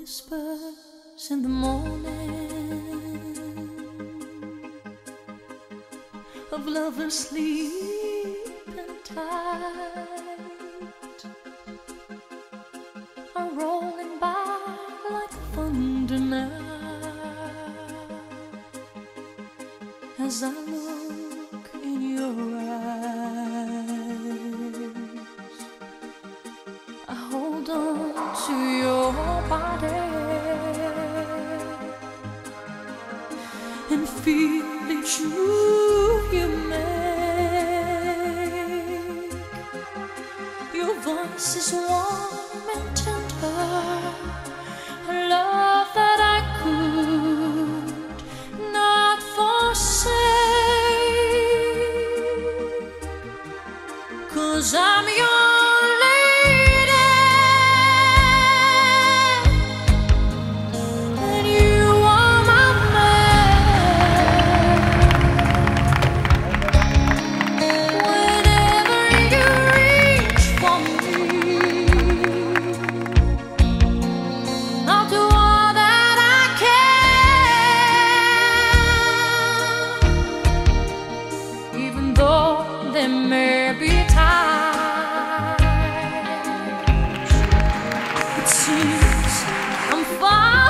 whispers in the morning of lovers sleeping tight are rolling by like thunder now as I look in your eyes. I hold on to your body and feel each move you make. Your voice is warm and tender, a love that I could not forsake, 'cause I'm your lady and you are my man. Whenever you reach for me, I'll do all that I can, even though there may be times it seems I'm far